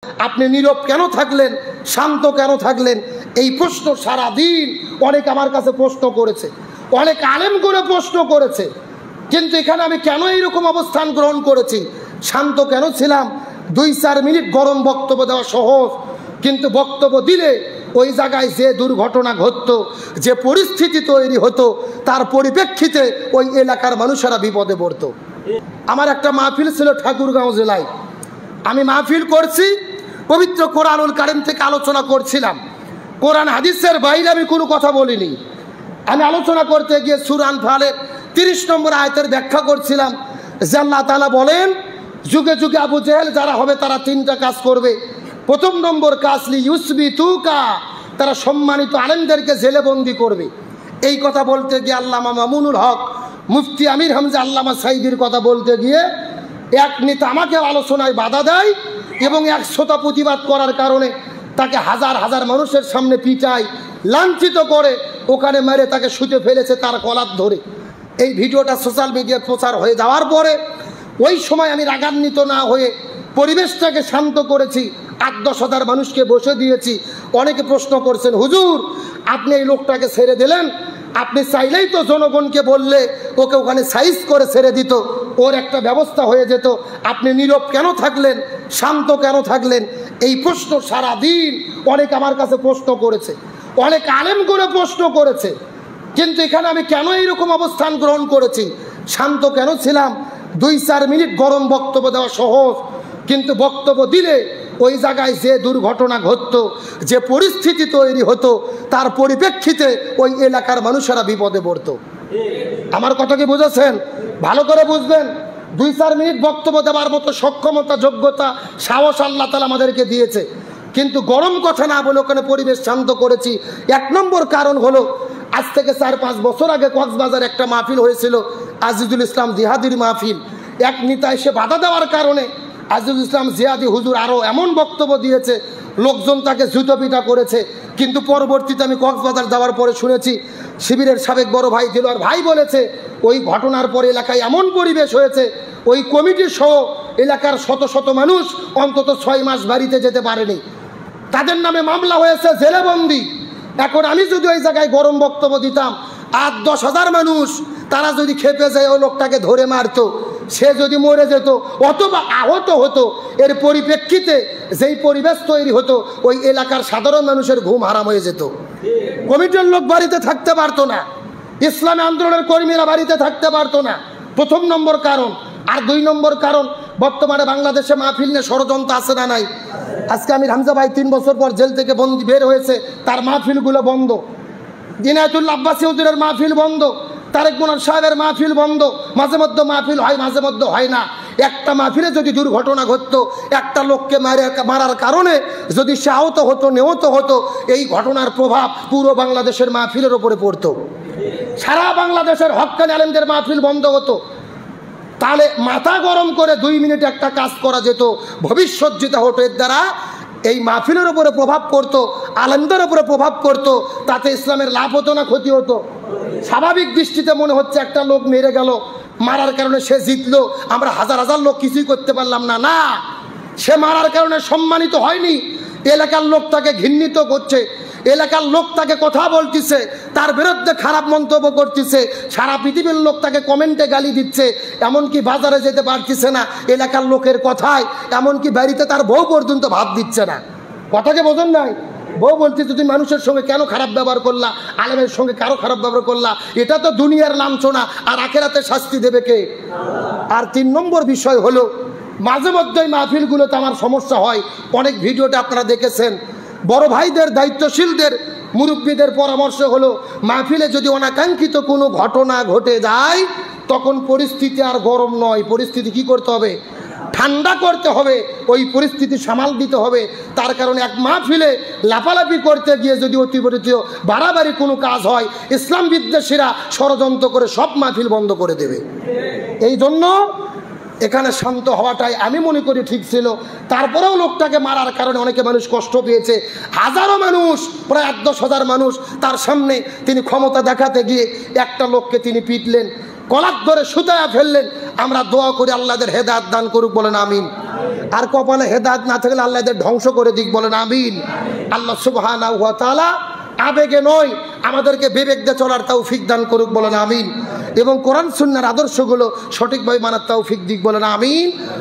আপনি নীরব কেন থাকলেন, শান্ত কেন থাকলেন? এই প্রশ্ন সারা দিন অনেক আমার কাছে প্রশ্ন করেছে, অনেক আলেম করে প্রশ্ন করেছে। কিন্তু এখানে আমি কেন এইরকম অবস্থান গ্রহণ করেছি, শান্ত কেন ছিলাম? 2-4 মিনিট গরম বক্তব্য দেওয়া সহজ, কিন্তু বক্তব্য দিলে ওই জায়গায় যে দুর্ঘটনা ঘটতো, যে পরিস্থিতি তৈরি হতো, তার পরিপ্রেক্ষিতে ওই এলাকার মানুষেরা বিপদে পড়তো। আমার একটা মাহফিল ছিল ঠাকুরগাঁও জেলায়। আমি মাহফিল করছি, পবিত্র কোরআনুল কারীম থেকে আলোচনা করছিলাম। কোরআন হাদিসের বাইরে আমি কোনো কথা বলিনি। আমি আলোচনা করতে গিয়ে সূরা আনফালের 30 নম্বর আয়াতের ব্যাখ্যা করছিলাম যে আল্লাহ তাআলা বলেন, যুগে যুগে আবু জেহেল যারা হবে তারা 3টা কাজ করবে। প্রথম নম্বর কাজ লিইউসবিতুকা, তারা সম্মানিত আলেমদেরকে জেলে বন্দি করবে। এই কথা বলতে গিয়ে আল্লামা মামুনুল হক, মুফতি আমির হামজা, আল্লামা সাইদির কথা বলতে গিয়ে এক নেতা আমাকে আলোচনায় বাধা দেয় এবং 100টা প্রতিবাদ করার কারণে তাকে হাজার হাজার মানুষের সামনে পিটায়, লাঞ্ছিত করে, ওখানে মেরে তাকে শুতে ফেলেছে তার কলার ধরে। এই ভিডিওটা সোশ্যাল মিডিয়ায় প্রচার হয়ে যাওয়ার পরে ওই সময় আমি রাগান্বিত না হয়ে পরিবেশটাকে শান্ত করেছি, 8-10 হাজার মানুষকে বসে দিয়েছি। অনেকে প্রশ্ন করছেন, হুজুর আপনি এই লোকটাকে ছেড়ে দিলেন, আপনি চাইলেই তো জনগণকে বললে ওকে ওখানে সাইজ করে ছেড়ে দিত, ওর একটা ব্যবস্থা হয়ে যেত, আপনি নীরব কেন থাকলেন, শান্ত কেন থাকলেন? এই প্রশ্ন সারা দিন অনেক আমার কাছে প্রশ্ন করেছে, অনেক আলেম করে প্রশ্ন করেছে। কিন্তু এখানে আমি কেন এইরকম অবস্থান গ্রহণ করেছি, শান্ত কেন ছিলাম? 2-4 মিনিট গরম বক্তব্য দেওয়া সহজ, কিন্তু বক্তব্য দিলে ওই জায়গায় যে দুর্ঘটনা ঘটতো, যে পরিস্থিতি তৈরি হতো, তার পরিপ্রেক্ষিতে ওই এলাকার মানুষেরা বিপদে পড়তো। আমার কথা কি বুঝেছেন? ভালো করে বুঝবেন। 2-4 মিনিট বক্তব্য দেওয়ার মতো সক্ষমতা, যোগ্যতা, সাহস আল্লাহ তাআলা আমাদেরকে দিয়েছে, কিন্তু গরম কথা না বলে ওখানে পরিবেশ শান্ত করেছি। 1 নম্বর কারণ হলো, আজ থেকে 4-5 বছর আগে কক্সবাজার একটা মাহফিল হয়েছিল, আজিজুল ইসলাম জিহাদির মাহফিল। এক নেতা এসে বাধা দেওয়ার কারণে আজিজুল ইসলাম জিহাদি হুজুর আরও এমন বক্তব্য দিয়েছে, লোকজন তাকে জুতো পিটা করেছে। কিন্তু পরবর্তীতে আমি কক্সবাজার যাওয়ার পরে শুনেছি, শিবিরের সাবেক বড় ভাই দিলওয়ার ভাই বলেছে, ওই ঘটনার পরে এলাকায় এমন পরিবেশ হয়েছে, ওই কমিটি সহ এলাকার শত শত মানুষ অন্তত 6 মাস বাড়িতে যেতে পারেনি, তাদের নামে মামলা হয়েছে, জেলে বন্দি। এখন আমি যদি ওই জায়গায় গরম বক্তব্য দিতাম, 8-10 হাজার মানুষ তারা যদি খেপে যায় ওই লোকটাকে ধরে মারতো, সে যদি মরে যেত অথবা আহত হতো, এর পরিপ্রেক্ষিতে যেই পরিবেশ তৈরি হতো, ওই এলাকার সাধারণ মানুষের ঘুম হারাম হয়ে যেত। কমিটির লোক বাড়িতে থাকতে পারতো না, ইসলামী আন্দোলনের কর্মীরা বাড়িতে থাকতে পারতো না। প্রথম নম্বর কারণ। আর 2 নম্বর কারণ, বর্তমানে বাংলাদেশে মাহফিল নিয়ে ষড়যন্ত্র আছে না নাই? আজকে আমির হামজা ভাই 3 বছর পর জেল থেকে বন্দি বের হয়েছে, তার মাহফিলগুলো বন্ধ। ইনায়েতুল্লাহ আব্বাসী হুজুরের মাহফিল বন্ধ, তারেক মুনার সাহেবের মাহফিল বন্ধ। মাঝে মধ্যে মাহফিল হয়, মাঝে মধ্যে হয় না। একটা মাহফিলে যদি দুর্ঘটনা ঘটতো, একটা লোককে মারার কারণে যদি সে আহত হতো, নিহত হতো, এই ঘটনার প্রভাব পুরো বাংলাদেশের মাহফিলের ওপরে পড়তো। সারা বাংলাদেশের হক্কানি আলেমদের মাহফিল বন্ধ হতো। তাহলে মাথা গরম করে 2 মিনিট একটা কাজ করা যেত, ভবিষ্যৎ যেটা হতো, এর দ্বারা এই মাহফিলের উপরে প্রভাব পড়তো, আলেমদের উপরে প্রভাব পড়তো, তাতে ইসলামের লাভ হতো না ক্ষতি হতো? স্বাভাবিক দৃষ্টিতে মনে হচ্ছে একটা লোক মেরে গেল, মারার কারণে সে জিতলো, আমরা হাজার হাজার লোক কিছুই করতে পারলাম না। না, সে মারার কারণে সম্মানিত হয়নি, এলাকার লোক তাকে ঘৃণিত করছে, এলাকার লোক তাকে কথা বলতেছে, তার বিরুদ্ধে খারাপ মন্তব্য করতেছে, সারা পৃথিবীর লোক তাকে কমেন্টে গালি দিচ্ছে, এমনকি বাজারে যেতে পারতেছে না এলাকার লোকের কথায়, এমনকি বাড়িতে তার বউ পর্যন্ত ভাত দিচ্ছে না। কথাকে বোঝেন নাই? বউ বলতেছে তুমি মানুষের সঙ্গে কেন খারাপ ব্যবহার করলা, আলেমের সঙ্গে কারো খারাপ ব্যবহার করলা, এটা তো দুনিয়ার লাঞ্ছনা, আর আখেরাতে শাস্তি দেবে কে? আর 3 নম্বর বিষয় হলো, মাঝে মধ্যেই মাহফিলগুলোতে আমার সমস্যা হয়, অনেক ভিডিওটা আপনারা দেখেছেন। বড় ভাইদের, দায়িত্বশীলদের, মুরব্বীদের পরামর্শ হলো, মাহফিলে যদি অনাকাঙ্ক্ষিত কোনো ঘটনা ঘটে যায়, তখন পরিস্থিতি আর গরম নয়, পরিস্থিতি কি করতে হবে? ঠান্ডা করতে হবে, ওই পরিস্থিতি সামাল দিতে হবে। তার কারণে এক মাহফিলে লাফালাফি করতে গিয়ে যদি অতিরিক্ত বাড়াবাড়ি কোনো কাজ হয়, ইসলাম বিদ্বেষীরা ষড়যন্ত্র করে সব মাহফিল বন্ধ করে দেবে। এই জন্য এখানে শান্ত হওয়াটাই আমি মনে করি ঠিক ছিল। তারপরেও লোকটাকে মারার কারণে অনেকে মানুষ কষ্ট পেয়েছে, হাজারো মানুষ, প্রায় 8-10 হাজার মানুষ তার সামনে তিনি ক্ষমতা দেখাতে গিয়ে একটা লোককে তিনি পিটলেন, কলার ধরে সুতায়া ফেললেন। আমরা দোয়া করি আল্লাহদের হেদায়েত দান করুক, বলেন আমিন। আর কপালে হেদায়েত না থাকলে আল্লাহ এদের ধ্বংস করে দিক, বলেন আমিন। আল্লাহ সুবহানাহু ওয়া তাআলা আবেগে নয় আমাদেরকে বিবেক দিয়ে চলার তৌফিক দান করুক, বলেন আমিন। এবং কোরআন সুন্নাহর আদর্শগুলো সঠিকভাবে মানার তৌফিক দিক, বলেন আমিন।